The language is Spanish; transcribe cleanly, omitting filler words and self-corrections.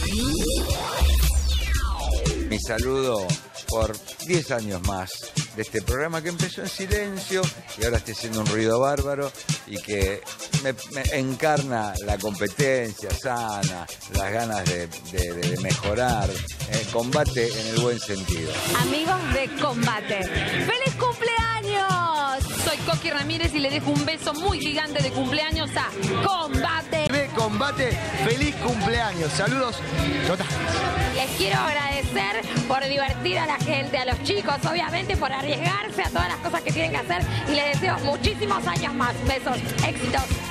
Mi saludo por 10 años más de este programa que empezó en silencio y ahora está haciendo un ruido bárbaro y que me encarna la competencia sana, las ganas de mejorar, combate en el buen sentido. Amigos de Combate, ¡feliz cumpleaños! Soy Coqui Ramírez y le dejo un beso muy gigante de cumpleaños a Combate. De Combate, feliz cumpleaños. Saludos totales. Les quiero agradecer por divertir a la gente, a los chicos, obviamente, por arriesgarse a todas las cosas que tienen que hacer y les deseo muchísimos años más. Besos, éxitos.